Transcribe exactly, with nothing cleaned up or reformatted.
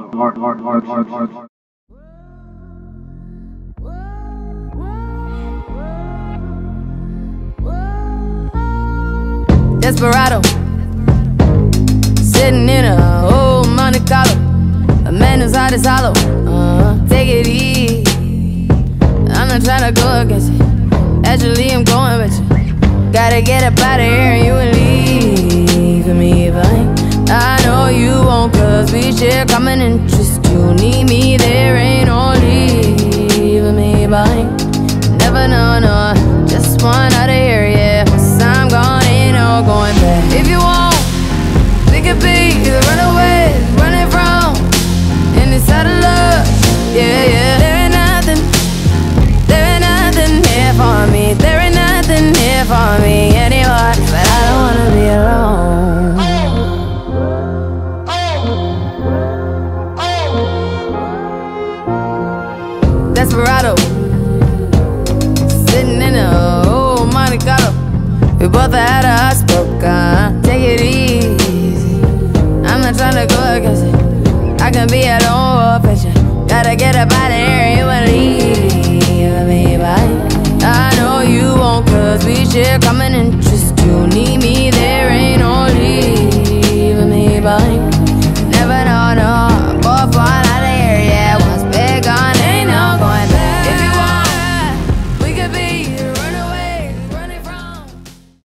Desperado, sitting in a old Monte Carlo, a man whose heart is hollow. Uh, take it easy, I'm not trying to go against it. Actually, I'm going with you. Gotta get up out of here and you will leave me behind. I know you won't, cause we share common interest. You need me, there ain't no leaving me behind. Never know, no, just one out of here, yeah. Once I'm gone, ain't no going back. If you want, we could be the runaways, running from in this out of love, yeah, yeah. There ain't nothing, there ain't nothing here for me. There ain't nothing here for me anymore, but I don't wanna be alone. Desperado, sitting in a old Monte Carlo. We both had a hot stroke, uh, take it easy. I'm not trying to go against it. I can be at home with you. Gotta get up out of here, you and leave.